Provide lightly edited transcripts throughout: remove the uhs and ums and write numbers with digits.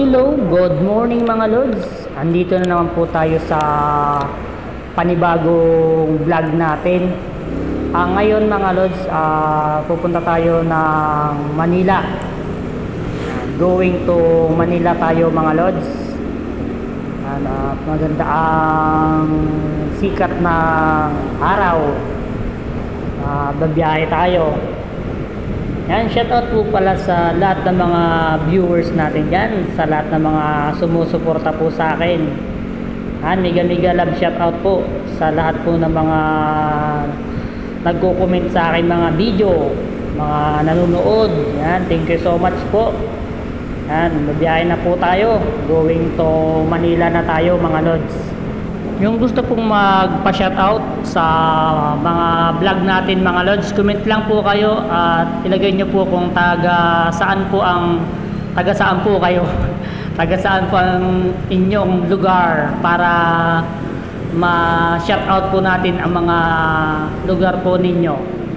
Hello, good morning mga lods. Andito na naman po tayo sa panibagong vlog natin. Ngayon mga lods, pupunta tayo ng Manila. Going to Manila tayo mga lods. Maganda ang sikat na araw. Babiyahe tayo. Yan, shoutout po pala sa lahat ng mga viewers natin dyan, sa lahat ng mga sumusuporta po sa akin. Mega love shoutout po sa lahat po ng mga nagko-comment sa akin mga video, mga nanonood. Yan, thank you so much po. Yan, mabiyahe na po tayo. Going to Manila na tayo mga lods. Yung gusto pong magpa-shoutout sa mga vlog natin mga lods, comment lang po kayo at ilagay nyo po kung taga saan po kayo taga saan po ang inyong lugar para ma-shoutout po natin ang mga lugar po ninyo.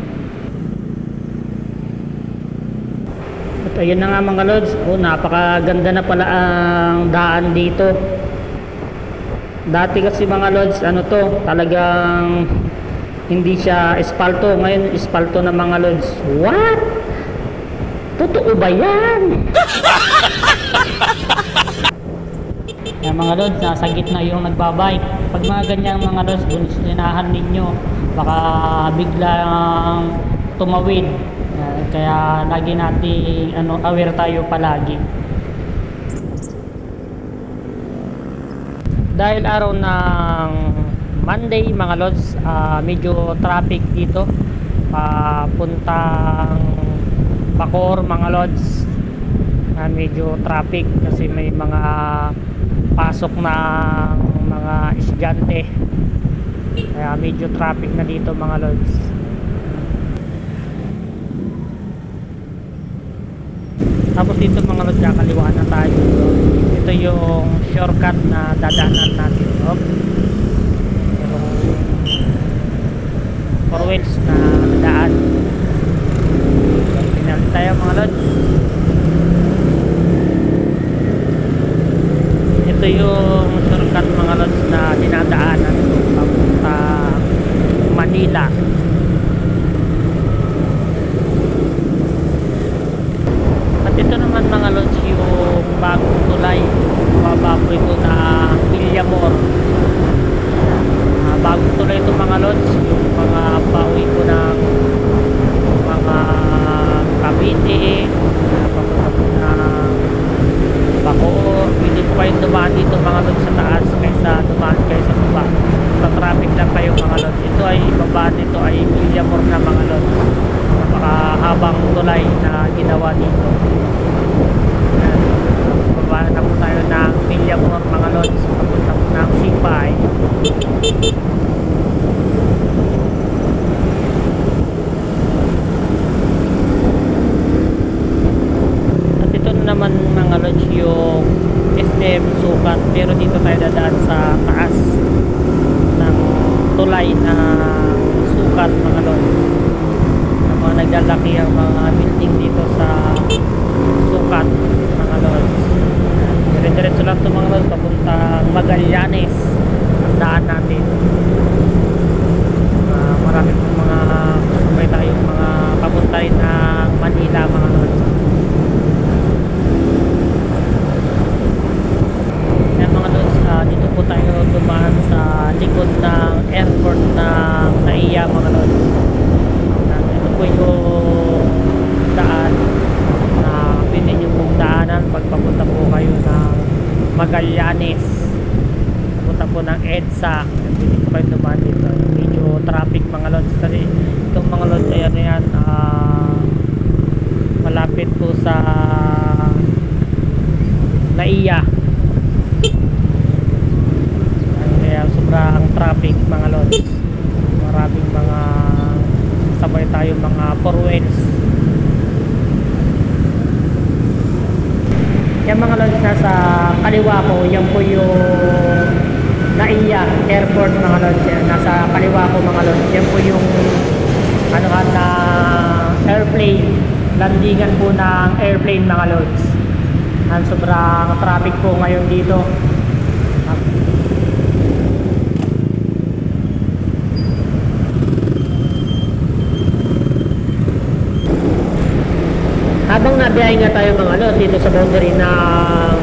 At ayun na nga mga lods, napakaganda na pala ang daan dito. Dati kasi mga lods, talagang hindi siya espalto. Ngayon espalto na mga lods. What? Totoo ba yan? Yan mga lods, nasa gitna yung nagbabike. Pag mga ganyang mga lods, sinahan ninyo, baka biglang tumawid. Kaya lagi natin aware tayo palagi. Dahil araw ng Monday mga lods, medyo traffic dito papuntang Bacoor mga lods. Medyo traffic kasi may mga pasok na mga estudyante, kaya medyo traffic na dito mga lods. Tapos dito mga lods, kakaliwa na tayo. Ito yung shortcut na dadaanan natin. Yung 4 wheels na daan. Pinali tayo mga lods. Ito yung shortcut mga lods na dinadaanan papunta Manila. At ito naman mga lods yung bagong tulay. Baba po ito na Villamor. Bagong tulay ito mga lods. Yung mga pauwi ko ng mga Cavite, papunta po ng Bacoor. Pwede po kayong dumaan dito mga lods sa taas kaysa dumaan kayo sa baba. Sa traffic lang kayo mga lods. Ito ay baba nito ay Villamor na mga lods. Napakahabang tulay na ginawa dito. Baba na po tayo ng Villamor mga lods, papunta po ng Sipay. At ito naman mga lods yung SM Sukat, pero dito tayo dadaan sa taas ng tulay na Sukat mga lods. Mga naglalaki ang mga building dito sa Sukat mga lods. Diretso lang ito mga lods, papuntang Magallanes ang daan natin. Marami pong mga may tayong mga papuntay ng Manila mga lods. Yan mga lods, dito po tayo dumaan sa likod ng airport ng NAIA mga lods. Ito po yung daan na pwede nyo pong daanan pag papunta po kayo ng Magallanes, papunta po ng EDSA. Pwede po kayo dumaan dito. Medyo traffic mga lods kasi itong mga lods ayan malapit po sa NAIA. Kaya sobrang traffic mga lods. Maraming mga sabay tayo mga 4 wheels. Yan mga lods, nasa kaliwa ko, yan po yung NAIA Airport mga lods. Yan, nasa kaliwa ko mga lods, yan po yung na airplane, landingan po ng airplane mga lods. Sobrang traffic po ngayon dito. Habang nabiyahe nga tayo mga ano, dito sa boundary ng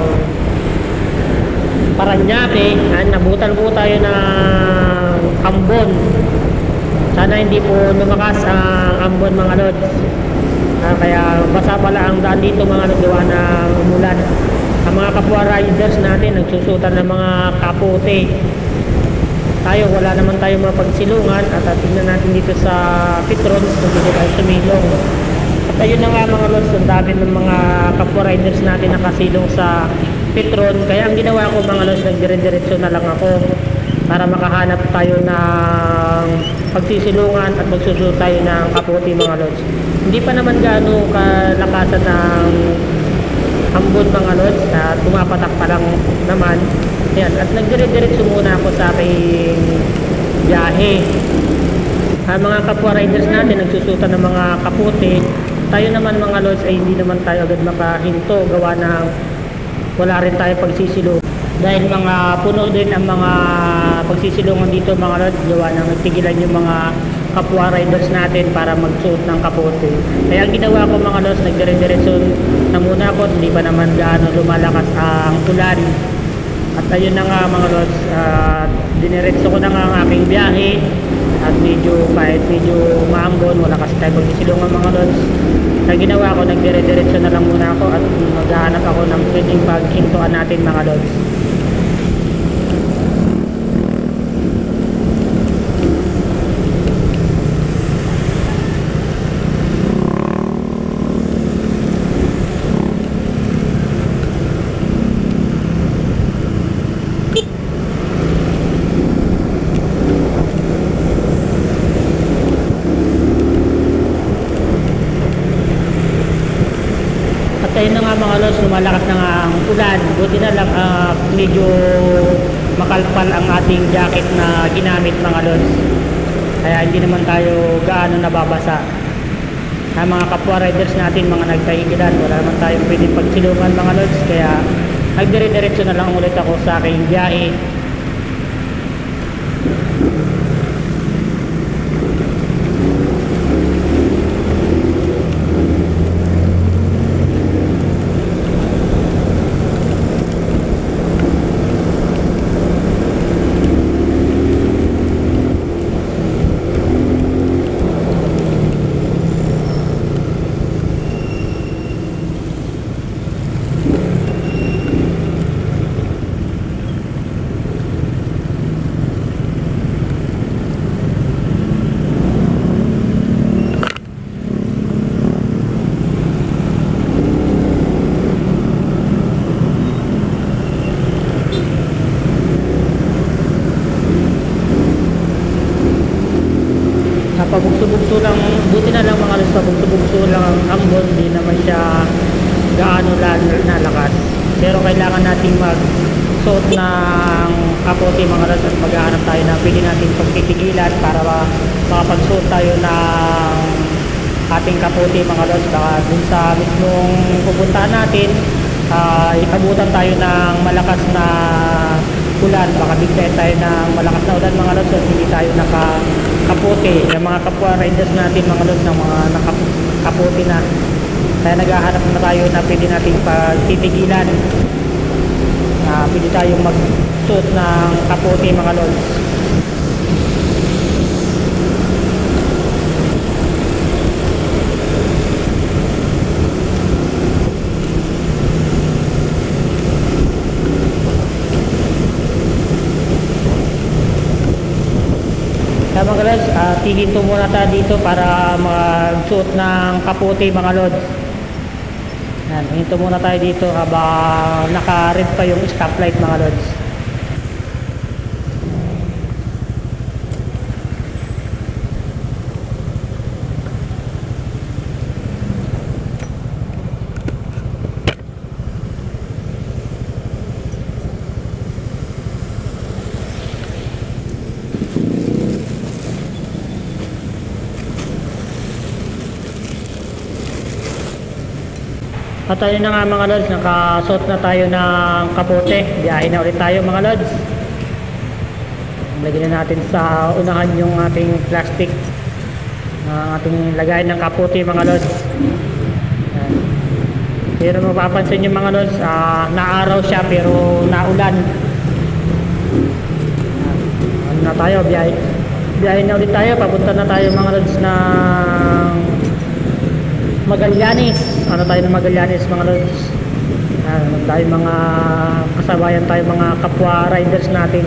Paranaque, nabutan po tayo ng Ambon. Sana hindi po lumakas ang Ambon mga lods. Kaya basa pala ang daan dito mga lods, gawa ng umulan. Ang mga kapwa riders natin nagsusutan ng mga kapote. Tayo wala naman tayo mapagsilungan at tingnan natin dito sa Petron kung dito tayo sumilong. At ayun na nga mga lods, ang dami ng mga kapwa riders natin nakasilong sa Petron. Kaya ang ginawa ko mga lods, nagdire-diretso na lang ako para makahanap tayo ng pagsisilungan at magsusunod tayo ng kapote mga lods. Hindi pa naman gaano kalakasan ng Ambon mga lods at pumapatak pa lang naman. Ayan, at nagdire-diretso muna ako sa aking biyahe. Ang mga kapwa riders natin nagsusutan ng mga kapote. Tayo naman mga lods ay hindi naman tayo agad makahinto gawa ng wala rin tayo pagsisilungan. Dahil mga puno din ang mga pagsisilungan dito mga lods, gawa ng nagtigilan yung mga kapwa riders natin para magsuot ng kapote. Kaya ang ginawa ko mga lods, nagdire-diretso na muna ako, hindi pa naman gaano lumalakas ang ulan. At ayun na nga mga lods, diniretso ko na nga ang aking biyahe. At kahit medyo maambon, wala kasi tayo pagsisilungan mga lods. Kaya ginawa ko, nagdire-diretso na lang muna ako at maghahanap ako ng pwedeng paghintuan natin mga lods. Ayun na nga mga lods, lumalakas na nga ang ulan. Buti na lang medyo makalpal ang ating jacket na ginamit mga lods. Kaya hindi naman tayo gaano nababasa. Ang mga kapwa riders natin, mga nagkahigilan, wala naman tayong pwedeng pagsilungan mga lods. Kaya nagdire-diretso na lang ulit ako sa aking biyahe. Pabugso-bugso lang, buti na lang mga lods, pabugso-bugso lang ang Ambon, hindi naman siya gaano lalakas. Pero kailangan nating magsuot ng kapote mga lods at maghahanap tayo na pwede natin pagtitigilan para makapagsuot tayo ng ating kapote mga lods. Baka dun sa mismong pupuntahan natin, ikabutan tayo ng malakas na ulan, baka biglayan tayo ng malakas na ulan mga lods at hindi tayo nakapote. Yung mga kapwa riders natin mga lods ng mga nakapote na, kaya naghahanap na tayo na pwede natin pagtitigilan, pwede tayong magsuot ng kapote mga lods. Kaya mga lods, tihinto muna tayo dito para magsuot ng kapote mga lods. Yan, hinto muna tayo dito habang naka-red pa yung stoplight mga lods. At ayun na nga mga lods, nakasuot na tayo ng kapote. Biyahe na ulit tayo mga lods. Lagyan na natin sa unahan yung ating plastic na ating lagay ng kapote mga lods. Yan. Pero mapapansin nyo mga lods, naaraw siya pero naulan. Ano na tayo, biyahe na ulit tayo. Papunta na tayo mga lods ng Magallanes. Ano tayo ng Magallanes mga lods. Tayo mga kasabayan tayo, mga kapwa riders natin.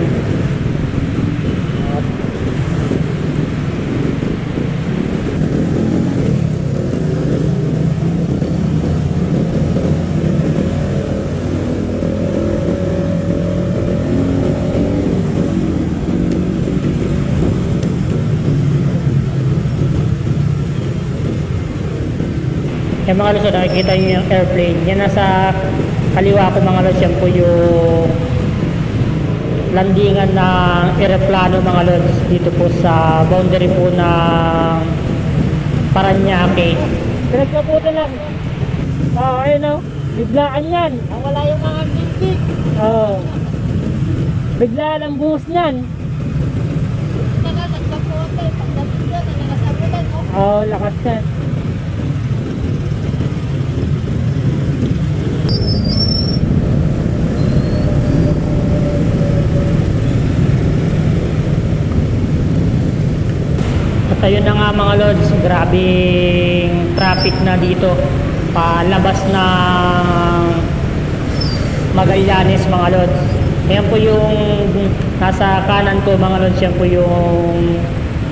Yung mga lods, nakikita nyo yung airplane. Yan nasa kaliwa ko mga lods. Yan po yung landingan ng aeroplano mga lods. Dito po sa boundary po ng Parañaque. Pinagkaputa lang. Ayun o. Biglaan yan. Wala yung mga big. Biglaan ang buhos niyan. Nagkaputa. Pagdating doon, nagasabulan. Lakas yan. Ayun na nga mga lods, grabing traffic na dito palabas ng Magallanes mga lods. Ayan po yung nasa kanan ko mga lods, yan po yung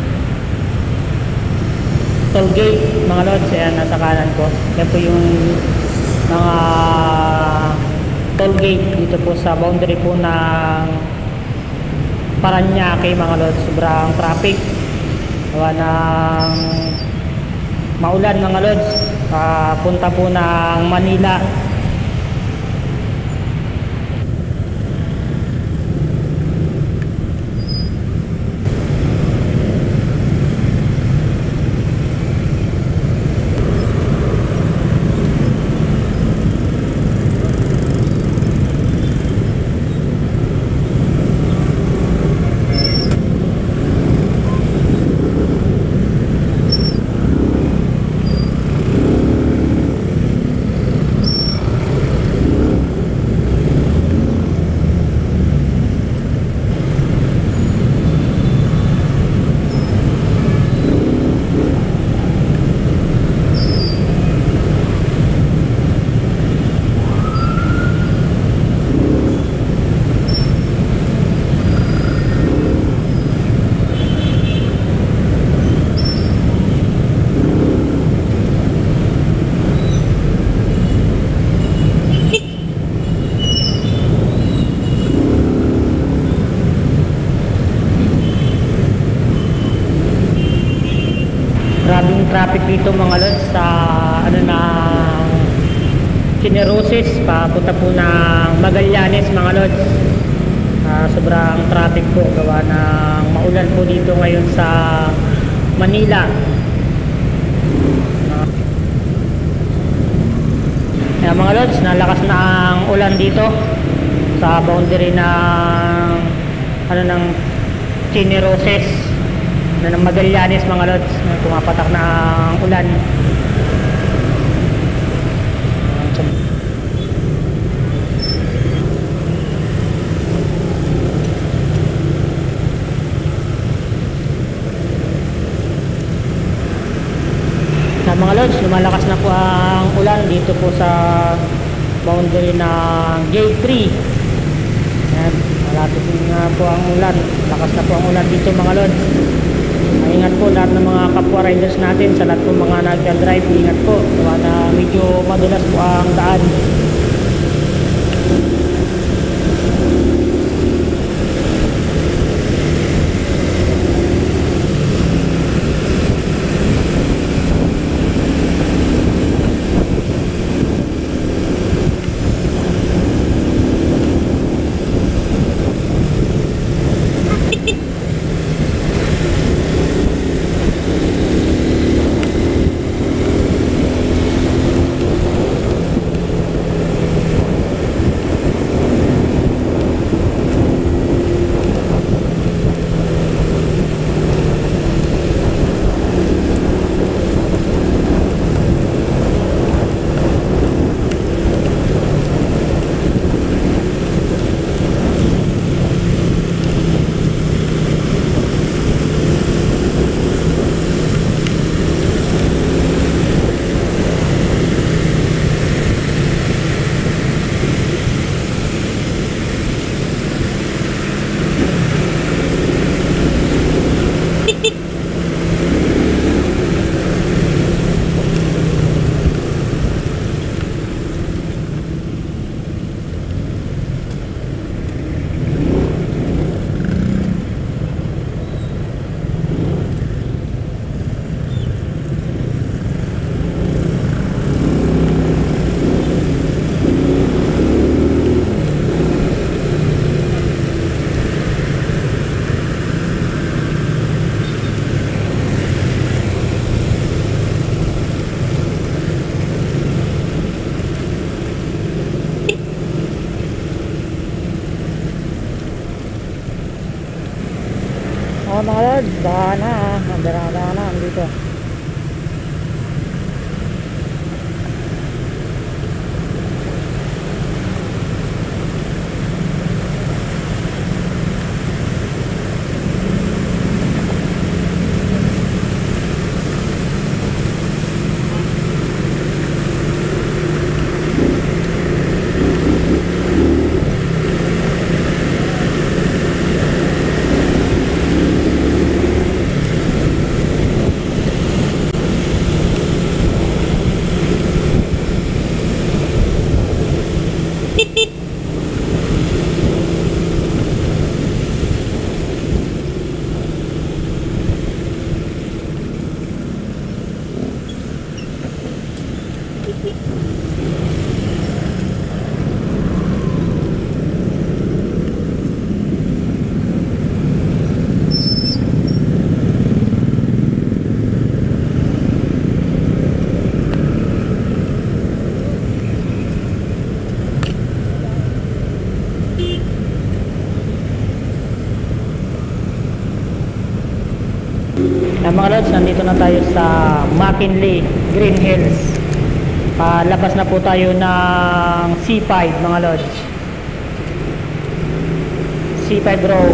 toll gate mga lods. Ayan, nasa kanan ko yan po yung mga toll gate dito po sa boundary po ng Parañaque mga lods. Sobrang traffic gawa ng maulan mga lods. Punta po ng Manila. Grabing traffic dito mga lods sa Generoses papunta po ng Magallanes mga lods. Sobrang traffic po gawa ng maulan po dito ngayon sa Manila. Mga lods, nalakas na ang ulan dito sa boundary ng ng Generoses ng Magallanes mga lods. Pumapatak na ang ulan. Mga lods, lumalakas na po ang ulan dito po sa boundary ng Gate 3. Yan, malapit na po ang ulan. Lakas na po ang ulan dito mga lods. Ingat po lahat ng mga kapwa riders natin, sa lahat po mga nagka-drive, ingat po. Gawa na medyo madulas po ang daan. mga lods, baka na, dana dito. Mga lods, nandito na tayo sa McKinley Green Hills. Labas na po tayo ng C5 mga lods, C5 row.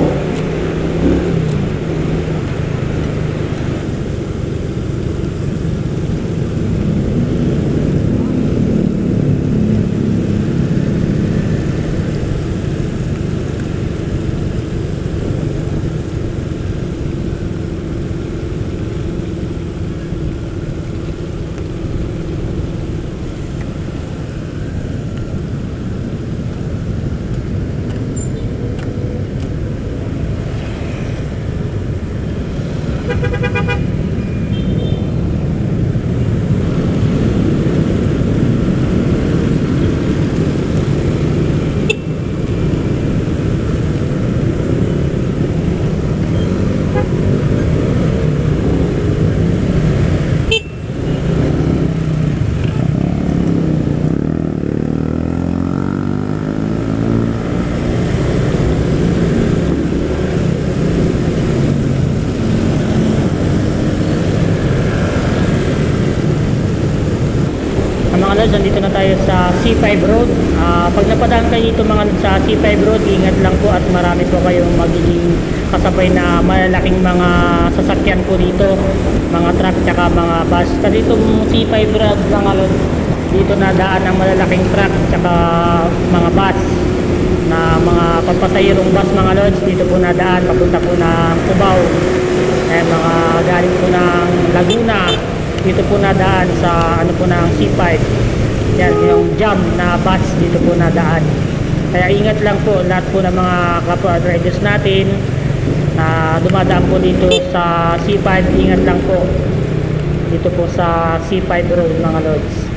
Nandito na tayo sa C5 road. Pag napadaan kayo dito mga sa C5 road, ingat lang po at marami po kayong magiging kasabay na malalaking mga sasakyan po dito, mga truck tsaka mga bus. Sa dito C5 road mga lods, dito na daan ang malalaking truck tsaka mga bus na mga pagpasahirong bus mga lods. Dito po na daan papunta po ng Cubao, mga galing po ng Laguna. Dito po na daan sa ano po ng C5. Yan yung jam na bus, dito po na daan. Kaya ingat lang po lahat po ng mga kapwa riders natin na dumadaan po dito sa C5. Ingat lang po dito po sa C5 road mga lods.